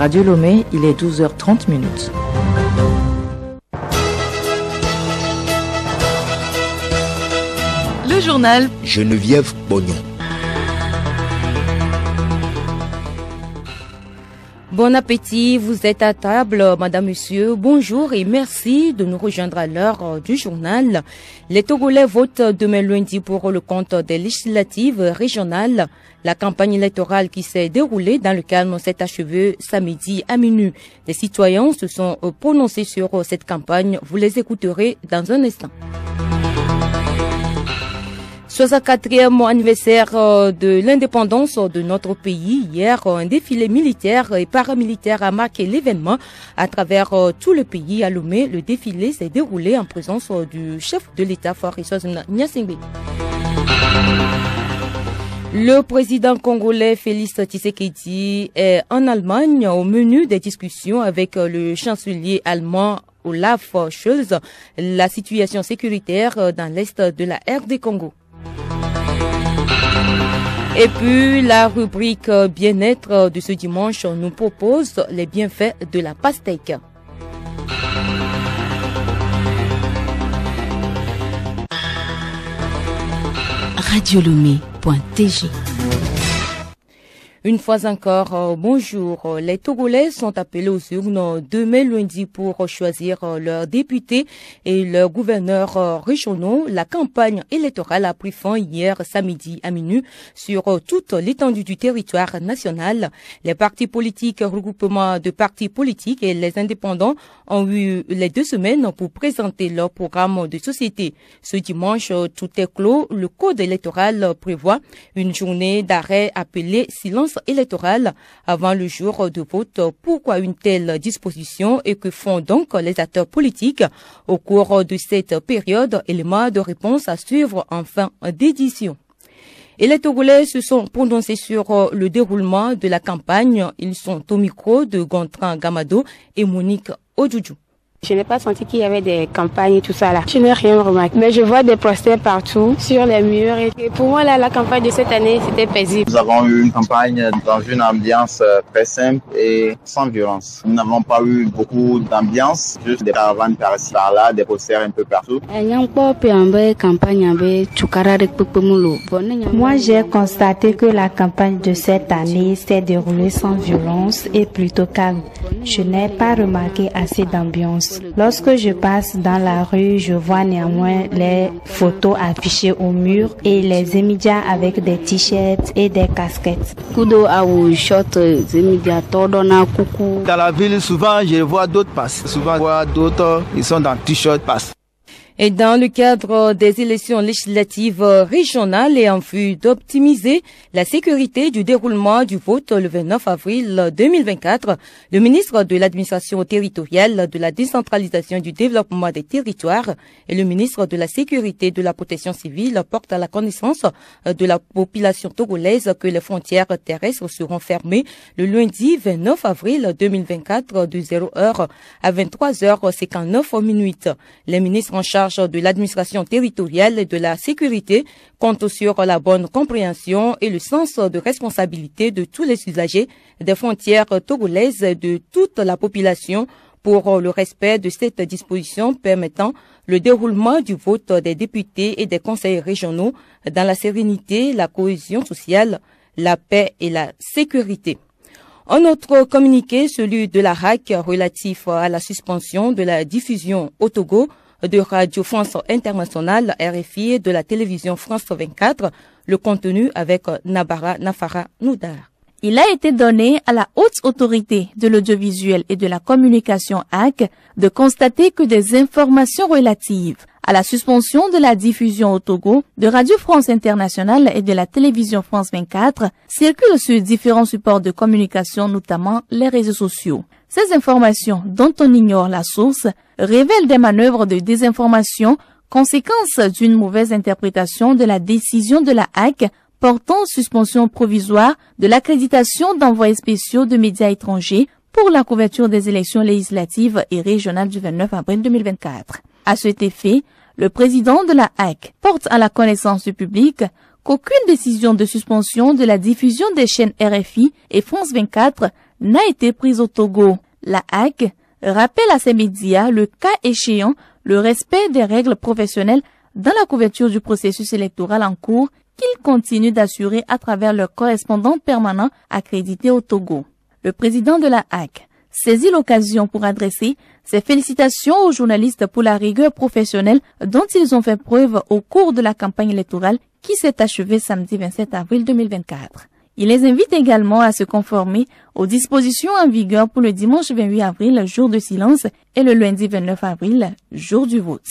Radio Lomé, il est 12h30 minutes. Le journal Geneviève Bognon. Bon appétit, vous êtes à table, madame, monsieur, bonjour et merci de nous rejoindre à l'heure du journal. Les Togolais votent demain lundi pour le compte des législatives régionales. La campagne électorale qui s'est déroulée dans le calme s'est achevée samedi à minuit. Les citoyens se sont prononcés sur cette campagne, vous les écouterez dans un instant. 64e anniversaire de l'indépendance de notre pays. Hier, un défilé militaire et paramilitaire a marqué l'événement à travers tout le pays. À Lomé, le défilé s'est déroulé en présence du chef de l'État, Faure Gnassingbé. Le président congolais Félix Tshisekedi est en Allemagne au menu des discussions avec le chancelier allemand Olaf Scholz, la situation sécuritaire dans l'est de la RD Congo. Et puis, la rubrique bien-être de ce dimanche nous propose les bienfaits de la pastèque. radiolomé.tg. Une fois encore, bonjour. Les Togolais sont appelés aux urnes demain lundi pour choisir leurs députés et leurs gouverneurs régionaux. La campagne électorale a pris fin hier samedi à minuit sur toute l'étendue du territoire national. Les partis politiques, regroupements de partis politiques et les indépendants ont eu les 2 semaines pour présenter leur programme de société. Ce dimanche, tout est clos. Le code électoral prévoit une journée d'arrêt appelée silence électorale avant le jour de vote. Pourquoi une telle disposition et que font donc les acteurs politiques au cours de cette période? Élément de réponse à suivre en fin d'édition. Et les Togolais se sont prononcés sur le déroulement de la campagne. Ils sont au micro de Gontran Gamado et Monique Odjoudjou. Je n'ai pas senti qu'il y avait des campagnes et tout ça là. Je n'ai rien remarqué. Mais je vois des posters partout, sur les murs. Et pour moi, là, la campagne de cette année, c'était paisible. Nous avons eu une campagne dans une ambiance très simple et sans violence. Nous n'avons pas eu beaucoup d'ambiance, juste des caravanes par-ci par-là, des posters un peu partout. Moi, j'ai constaté que la campagne de cette année s'est déroulée sans violence et plutôt calme. Je n'ai pas remarqué assez d'ambiance. Lorsque je passe dans la rue, je vois néanmoins les photos affichées au mur et les émédias avec des t-shirts et des casquettes. Dans la ville, souvent, je vois d'autres passer. Souvent, je vois d'autres, ils sont dans t-shirt passe. Et dans le cadre des élections législatives régionales et en vue d'optimiser la sécurité du déroulement du vote le 29 avril 2024, le ministre de l'Administration territoriale, de la décentralisation et du développement des territoires et le ministre de la Sécurité et de la Protection civile portent à la connaissance de la population togolaise que les frontières terrestres seront fermées le lundi 29 avril 2024 de 0h à 23h59. Les ministres en charge de l'administration territoriale et de la sécurité compte sur la bonne compréhension et le sens de responsabilité de tous les usagers des frontières togolaises et de toute la population pour le respect de cette disposition permettant le déroulement du vote des députés et des conseils régionaux dans la sérénité, la cohésion sociale, la paix et la sécurité. Un autre communiqué, celui de la RAC relatif à la suspension de la diffusion au Togo de Radio France Internationale, RFI, et de la télévision France 24, le contenu avec Nabara Nafara Noudar. Il a été donné à la haute autorité de l'audiovisuel et de la communication AC de constater que des informations relatives à la suspension de la diffusion au Togo de Radio France Internationale et de la télévision France 24 circulent sur différents supports de communication, notamment les réseaux sociaux. Ces informations, dont on ignore la source, révèlent des manœuvres de désinformation, conséquence d'une mauvaise interprétation de la décision de la HAC portant suspension provisoire de l'accréditation d'envoyés spéciaux de médias étrangers pour la couverture des élections législatives et régionales du 29 avril 2024. À cet effet, le président de la HAC porte à la connaissance du public qu'aucune décision de suspension de la diffusion des chaînes RFI et France 24 n'a été prise au Togo. La HAC rappelle à ces médias, le cas échéant, le respect des règles professionnelles dans la couverture du processus électoral en cours qu'ils continuent d'assurer à travers leurs correspondants permanents accrédités au Togo. Le président de la HAC saisit l'occasion pour adresser ses félicitations aux journalistes pour la rigueur professionnelle dont ils ont fait preuve au cours de la campagne électorale qui s'est achevée samedi 27 avril 2024. Il les invite également à se conformer aux dispositions en vigueur pour le dimanche 28 avril, jour de silence, et le lundi 29 avril, jour du vote.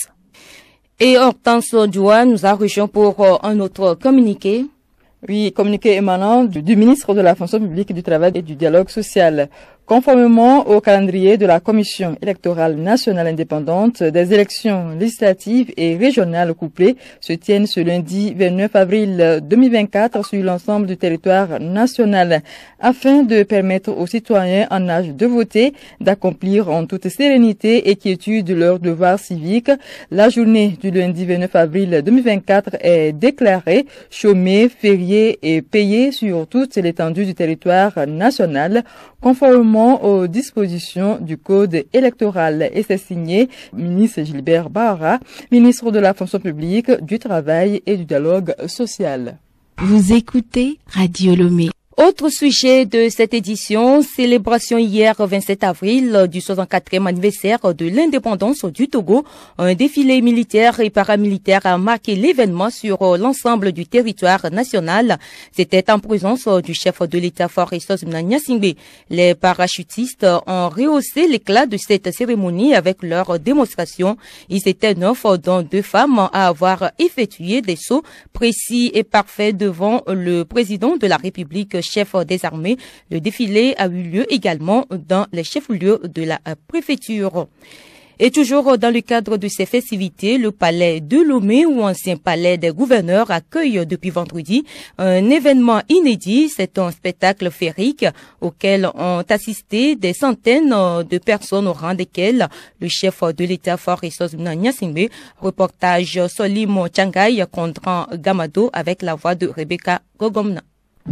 Et Hortense Djoua nous a rejoint pour un autre communiqué. Oui, communiqué émanant du ministre de la Fonction publique, du Travail et du Dialogue social. Conformément au calendrier de la Commission électorale nationale indépendante, des élections législatives et régionales couplées se tiennent ce lundi 29 avril 2024 sur l'ensemble du territoire national, afin de permettre aux citoyens en âge de voter d'accomplir en toute sérénité et quiétude leurs devoirs civiques. La journée du lundi 29 avril 2024 est déclarée chômée, fériée et payée sur toute l'étendue du territoire national, conformément aux dispositions du Code électoral. Et c'est signé ministre Gilbert Bahara, ministre de la Fonction publique, du Travail et du Dialogue social. Vous écoutez Radio Lomé. Autre sujet de cette édition, célébration hier 27 avril du 64e anniversaire de l'indépendance du Togo. Un défilé militaire et paramilitaire a marqué l'événement sur l'ensemble du territoire national. C'était en présence du chef de l'État Faure Essozumna Gnassingbé. Les parachutistes ont rehaussé l'éclat de cette cérémonie avec leur démonstration. Ils étaient 9, dont 2 femmes, à avoir effectué des sauts précis et parfaits devant le président de la République, chef des armées. Le défilé a eu lieu également dans les chefs-lieux de la préfecture. Et toujours dans le cadre de ces festivités, le palais de Lomé, ou ancien palais des gouverneurs, accueille depuis vendredi un événement inédit. C'est un spectacle féerique auquel ont assisté des centaines de personnes, au rang desquelles le chef de l'État Faure Essozumna Gnassingbé. Reportage Solimo Tchangaï contre Gamado avec la voix de Rebecca Gogomna.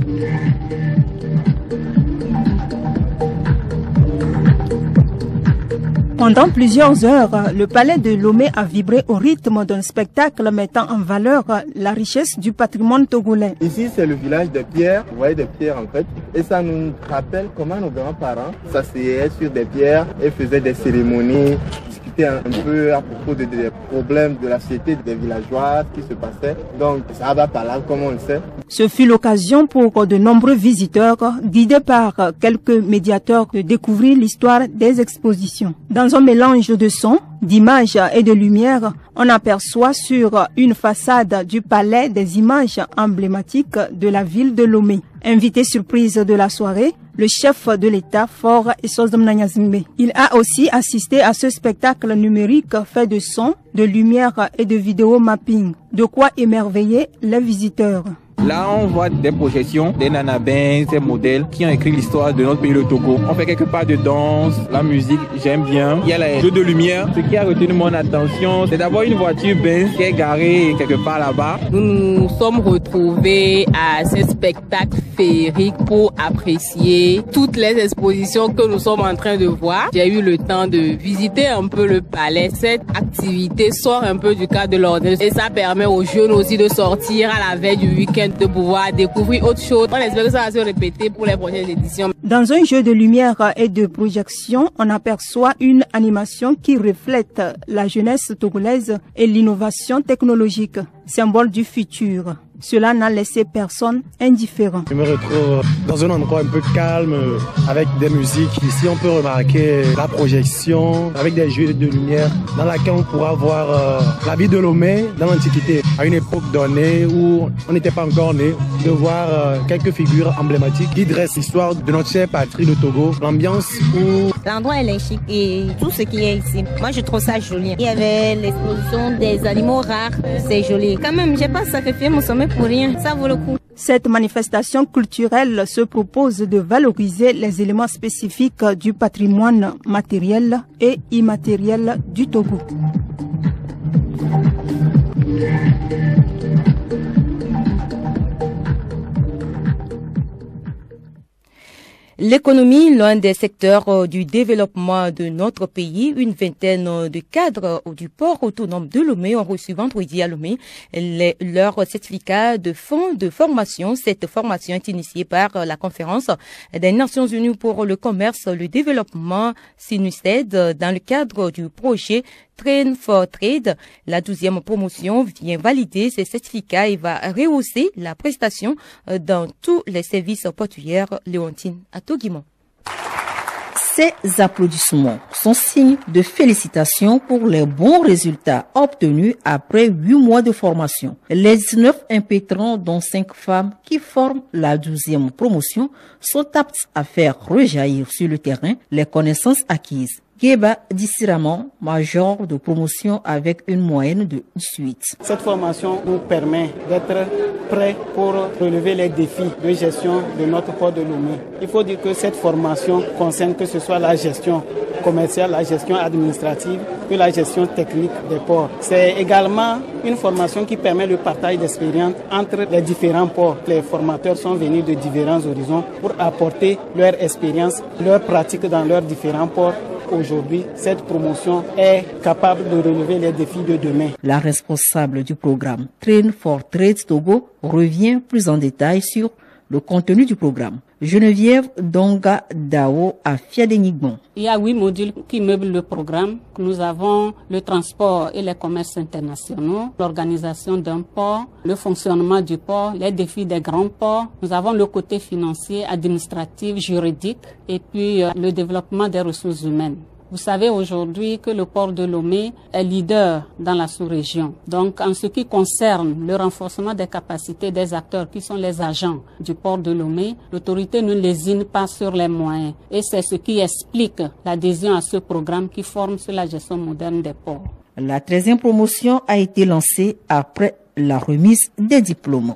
Pendant plusieurs heures, le palais de Lomé a vibré au rythme d'un spectacle mettant en valeur la richesse du patrimoine togolais. Ici, c'est le village des pierres. Vous voyez des pierres en fait. Et ça nous rappelle comment nos grands-parents s'asseyaient sur des pierres et faisaient des cérémonies, discutaient un peu à propos des problèmes de la société des villageois qui se passaient. Donc, ça va par là, comme on le sait. Ce fut l'occasion pour de nombreux visiteurs, guidés par quelques médiateurs, de découvrir l'histoire des expositions. Dans un mélange de sons, d'images et de lumière, on aperçoit sur une façade du palais des images emblématiques de la ville de Lomé. Invité surprise de la soirée, le chef de l'État Faure Essozumna Gnassingbé. Il a aussi assisté à ce spectacle numérique fait de sons, de lumière et de vidéo mapping, de quoi émerveiller les visiteurs. Là, on voit des projections, des nanabins, des modèles qui ont écrit l'histoire de notre pays, le Togo. On fait quelque part de danse, la musique, j'aime bien. Il y a les jeux de lumière. Ce qui a retenu mon attention, c'est d'avoir une voiture Benz qui est garée quelque part là-bas. Nous nous sommes retrouvés à ce spectacle féerique pour apprécier toutes les expositions que nous sommes en train de voir. J'ai eu le temps de visiter un peu le palais. Cette activité sort un peu du cadre de l'ordre et ça permet aux jeunes aussi de sortir à la veille du week-end, de pouvoir découvrir autre chose. On espère que ça va se répéter pour les prochaines éditions. Dans un jeu de lumière et de projection, on aperçoit une animation qui reflète la jeunesse togolaise et l'innovation technologique, symbole du futur. Cela n'a laissé personne indifférent. Je me retrouve dans un endroit un peu calme, avec des musiques. Ici, on peut remarquer la projection, avec des jeux de lumière, dans laquelle on pourra voir la vie de Lomé dans l'Antiquité, à une époque donnée où on n'était pas encore né, de voir quelques figures emblématiques qui dressent l'histoire de notre chère patrie, le Togo. L'ambiance où... L'endroit elle est chic et tout ce qui est ici, moi je trouve ça joli. Il y avait l'exposition des animaux rares, c'est joli. Quand même, j'ai pas sacrifié mon sommeil pour rien, ça vaut le coup. Cette manifestation culturelle se propose de valoriser les éléments spécifiques du patrimoine matériel et immatériel du Togo. L'économie, l'un des secteurs du développement de notre pays, une vingtaine de cadres du port autonome de Lomé ont reçu vendredi à Lomé leur certificat de fonds de formation. Cette formation est initiée par la Conférence des Nations Unies pour le commerce, le développement SINUSTED dans le cadre du projet Train for Trade. La 12e promotion vient valider ces certificats et va rehausser la prestation dans tous les services portuaires. Léontine Atoguimon. Ces applaudissements sont signes de félicitations pour les bons résultats obtenus après 8 mois de formation. Les 19 impétrants, dont 5 femmes qui forment la 12e promotion, sont aptes à faire rejaillir sur le terrain les connaissances acquises. Geba Dissiraman, major de promotion avec une moyenne de 18. Cette formation nous permet d'être prêts pour relever les défis de gestion de notre port de Lomé. Il faut dire que cette formation concerne que ce soit la gestion commerciale, la gestion administrative, que la gestion technique des ports. C'est également une formation qui permet le partage d'expériences entre les différents ports. Les formateurs sont venus de différents horizons pour apporter leur expérience, leur pratique dans leurs différents ports. Aujourd'hui, cette promotion est capable de relever les défis de demain. La responsable du programme Train for Trade Togo revient plus en détail sur le contenu du programme. Geneviève Donga Dao à Fiadenignon. Il y a 8 modules qui meublent le programme. Nous avons le transport et les commerces internationaux, l'organisation d'un port, le fonctionnement du port, les défis des grands ports. Nous avons le côté financier, administratif, juridique et puis le développement des ressources humaines. Vous savez aujourd'hui que le port de Lomé est leader dans la sous-région. Donc, en ce qui concerne le renforcement des capacités des acteurs qui sont les agents du port de Lomé, l'autorité ne lésine pas sur les moyens. Et c'est ce qui explique l'adhésion à ce programme qui forme sur la gestion moderne des ports. La 13e promotion a été lancée après la remise des diplômes.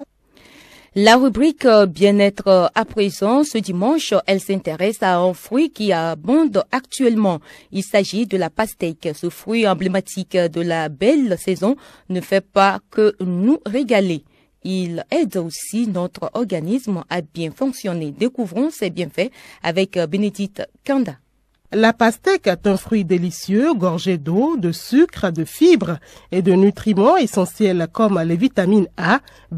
La rubrique bien-être à présent, ce dimanche, elle s'intéresse à un fruit qui abonde actuellement. Il s'agit de la pastèque. Ce fruit emblématique de la belle saison ne fait pas que nous régaler. Il aide aussi notre organisme à bien fonctionner. Découvrons ses bienfaits avec Bénédicte Kanda. La pastèque est un fruit délicieux, gorgé d'eau, de sucre, de fibres et de nutriments essentiels comme les vitamines A,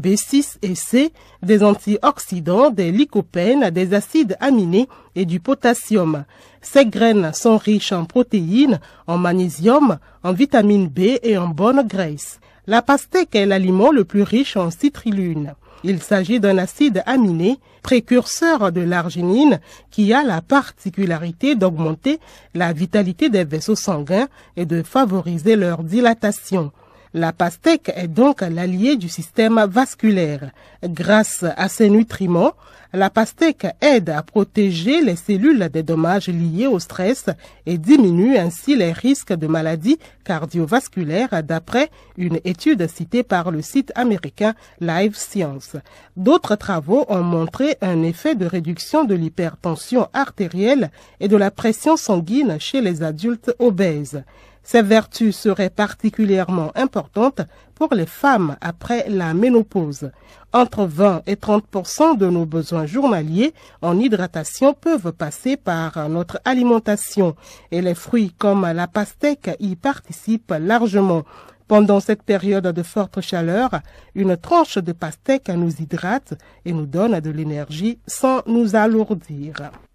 B6 et C, des antioxydants, des lycopènes, des acides aminés et du potassium. Ces graines sont riches en protéines, en magnésium, en vitamine B et en bonne graisse. La pastèque est l'aliment le plus riche en citrulline. Il s'agit d'un acide aminé, précurseur de l'arginine, qui a la particularité d'augmenter la vitalité des vaisseaux sanguins et de favoriser leur dilatation. La pastèque est donc l'allié du système vasculaire. Grâce à ses nutriments, la pastèque aide à protéger les cellules des dommages liés au stress et diminue ainsi les risques de maladies cardiovasculaires d'après une étude citée par le site américain Live Science. D'autres travaux ont montré un effet de réduction de l'hypertension artérielle et de la pression sanguine chez les adultes obèses. Ces vertus seraient particulièrement importantes pour les femmes après la ménopause. Entre 20 et 30% de nos besoins journaliers en hydratation peuvent passer par notre alimentation et les fruits comme la pastèque y participent largement. Pendant cette période de forte chaleur, une tranche de pastèque nous hydrate et nous donne de l'énergie sans nous alourdir.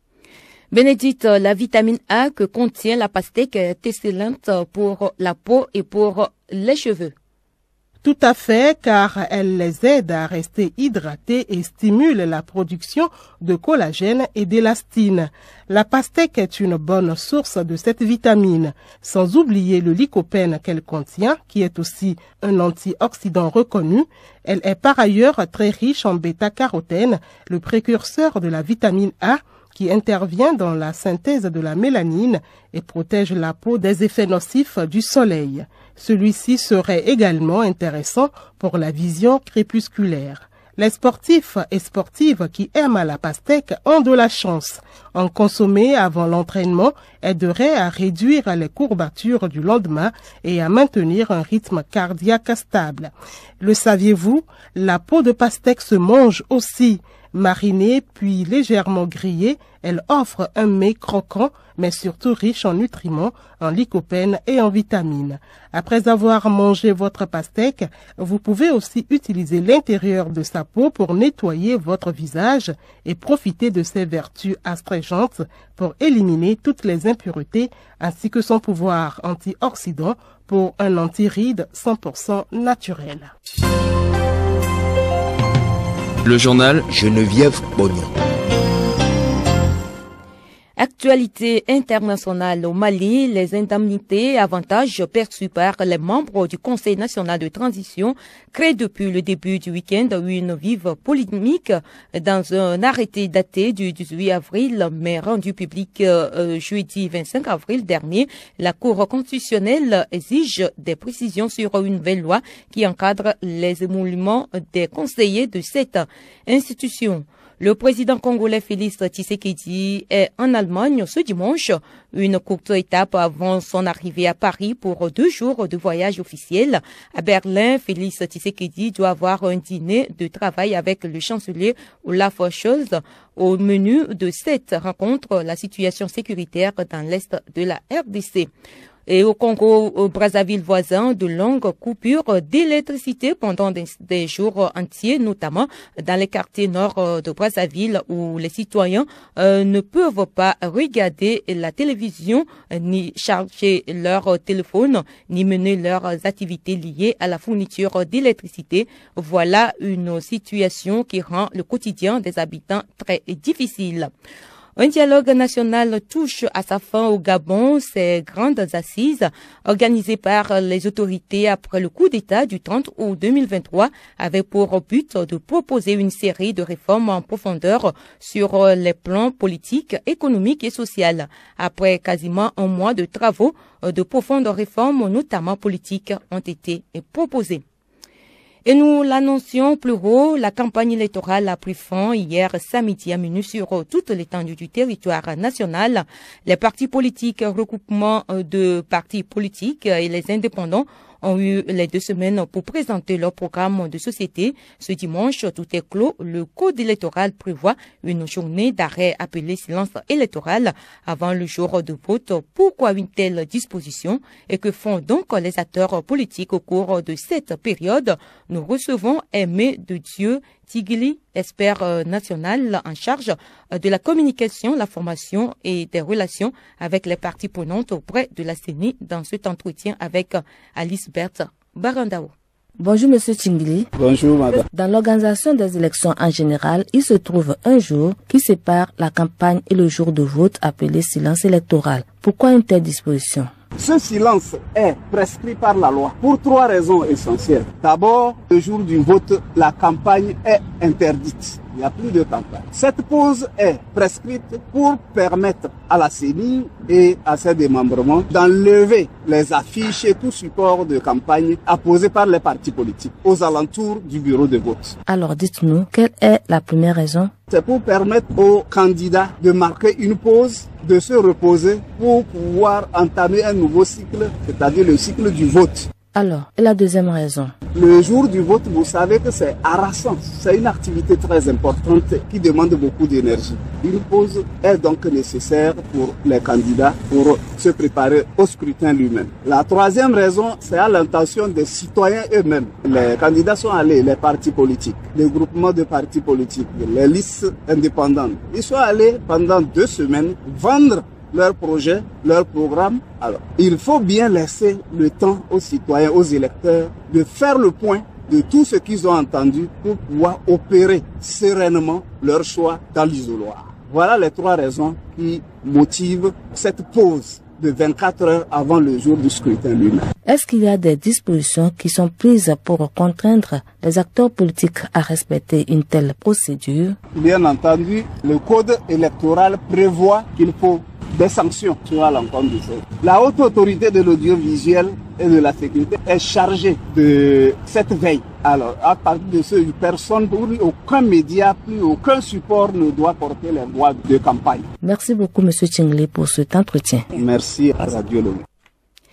Bénédicte, la vitamine A que contient la pastèque est excellente pour la peau et pour les cheveux. Tout à fait, car elle les aide à rester hydratés et stimule la production de collagène et d'élastine. La pastèque est une bonne source de cette vitamine, sans oublier le lycopène qu'elle contient, qui est aussi un antioxydant reconnu. Elle est par ailleurs très riche en bêta-carotène, le précurseur de la vitamine A, qui intervient dans la synthèse de la mélanine et protège la peau des effets nocifs du soleil. Celui-ci serait également intéressant pour la vision crépusculaire. Les sportifs et sportives qui aiment la pastèque ont de la chance. En consommer avant l'entraînement aiderait à réduire les courbatures du lendemain et à maintenir un rythme cardiaque stable. Le saviez-vous? La peau de pastèque se mange aussi. Marinée puis légèrement grillée, elle offre un mets croquant, mais surtout riche en nutriments, en lycopène et en vitamines. Après avoir mangé votre pastèque, vous pouvez aussi utiliser l'intérieur de sa peau pour nettoyer votre visage et profiter de ses vertus astringentes pour éliminer toutes les impuretés ainsi que son pouvoir antioxydant pour un anti-rides 100% naturel. Le journal Geneviève Bognon. Actualité internationale au Mali, les indemnités et avantages perçus par les membres du Conseil national de transition créent depuis le début du week-end une vive polémique dans un arrêté daté du 18 avril mais rendu public jeudi 25 avril dernier. La Cour constitutionnelle exige des précisions sur une nouvelle loi qui encadre les émoluments des conseillers de cette institution. Le président congolais Félix Tshisekedi est en Allemagne ce dimanche, une courte étape avant son arrivée à Paris pour 2 jours de voyage officiel. À Berlin, Félix Tshisekedi doit avoir un dîner de travail avec le chancelier Olaf Scholz. Au menu de cette rencontre, la situation sécuritaire dans l'est de la RDC. Et au Congo, au Brazzaville voisin, de longues coupures d'électricité pendant des jours entiers, notamment dans les quartiers nord de Brazzaville où les citoyens ne peuvent pas regarder la télévision, ni charger leur téléphone, ni mener leurs activités liées à la fourniture d'électricité. Voilà une situation qui rend le quotidien des habitants très difficile. Un dialogue national touche à sa fin au Gabon. Ces grandes assises, organisées par les autorités après le coup d'État du 30 août 2023, avaient pour but de proposer une série de réformes en profondeur sur les plans politiques, économiques et sociaux. Après quasiment un mois de travaux, de profondes réformes, notamment politiques, ont été proposées. Et nous l'annoncions plus haut, la campagne électorale a pris fin hier samedi à minuit sur toute l'étendue du territoire national. Les partis politiques, regroupements de partis politiques et les indépendants ont eu les 2 semaines pour présenter leur programme de société. Ce dimanche, tout est clos. Le code électoral prévoit une journée d'arrêt appelée silence électoral avant le jour de vote. Pourquoi une telle disposition et que font donc les acteurs politiques au cours de cette période? Nous recevons Aimé de Dieu Tigli, expert national en charge de la communication, la formation et des relations avec les parties prenantes auprès de la CENI dans cet entretien avec Alice Berthe Barandao. Bonjour Monsieur Tingli. Bonjour Madame. Dans l'organisation des élections en général, il se trouve un jour qui sépare la campagne et le jour de vote appelé silence électoral. Pourquoi une telle disposition? Ce silence est prescrit par la loi pour 3 raisons essentielles. D'abord, le jour du vote, la campagne est interdite. Il n'y a plus de campagne. Cette pause est prescrite pour permettre à la CENI et à ses démembrements d'enlever les affiches et tout support de campagne apposés par les partis politiques aux alentours du bureau de vote. Alors dites-nous, quelle est la première raison? C'est pour permettre aux candidats de marquer une pause, de se reposer pour pouvoir entamer un nouveau cycle, c'est-à-dire le cycle du vote. Alors, et la deuxième raison? Le jour du vote, vous savez que c'est harassant. C'est une activité très importante qui demande beaucoup d'énergie. Une pause est donc nécessaire pour les candidats pour se préparer au scrutin lui-même. La troisième raison, c'est à l'intention des citoyens eux-mêmes. Les candidats sont allés, les partis politiques, les groupements de partis politiques, les listes indépendantes. Ils sont allés pendant 2 semaines vendre leur projet, leur programme. Alors, il faut bien laisser le temps aux citoyens, aux électeurs, de faire le point de tout ce qu'ils ont entendu pour pouvoir opérer sereinement leur choix dans l'isoloir. Voilà les 3 raisons qui motivent cette pause de 24 heures avant le jour du scrutin lui-même. Est-ce qu'il y a des dispositions qui sont prises pour contraindre les acteurs politiques à respecter une telle procédure? Bien entendu, le code électoral prévoit qu'il faut des sanctions sur l'encontre de ça. La haute autorité de l'audiovisuel et de la sécurité est chargée de cette veille. Alors, à partir de ce, personne, plus aucun média, plus aucun support ne doit porter les voix de campagne. Merci beaucoup, Monsieur Tingli, pour cet entretien. Merci à Radio Lomé.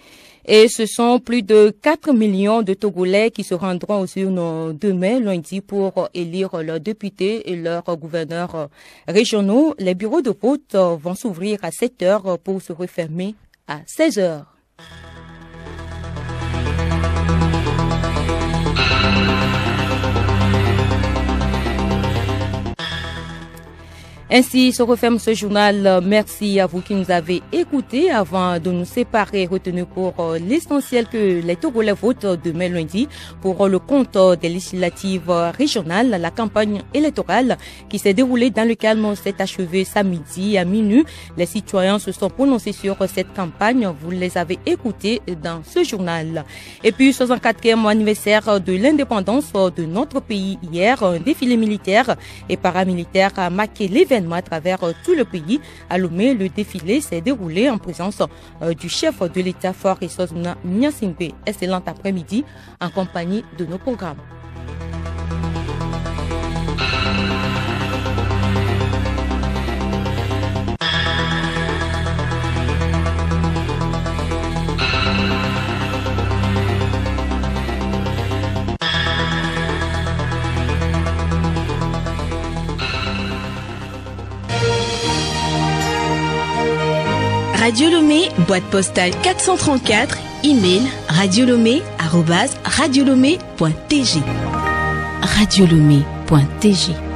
Et ce sont plus de 4 millions de Togolais qui se rendront aux urnes demain, lundi, pour élire leurs députés et leurs gouverneurs régionaux. Les bureaux de vote vont s'ouvrir à 7 heures pour se refermer à 16 heures. Ainsi se referme ce journal. Merci à vous qui nous avez écoutés. Avant de nous séparer, retenez pour l'essentiel que les Togolais votent demain lundi pour le compte des législatives régionales. La campagne électorale qui s'est déroulée dans le calme s'est achevée samedi à minuit. Les citoyens se sont prononcés sur cette campagne. Vous les avez écoutés dans ce journal. Et puis, 64e anniversaire de l'indépendance de notre pays hier, un défilé militaire et paramilitaire a marqué l'événement à travers tout le pays. À Lomé, le défilé s'est déroulé en présence du chef de l'État Fort et Sosuna Nyasingbe. Excellent après-midi en compagnie de nos programmes. Radio Lomé, boîte postale 434, email radiolomé@radiolomé.tg. radiolomé.tg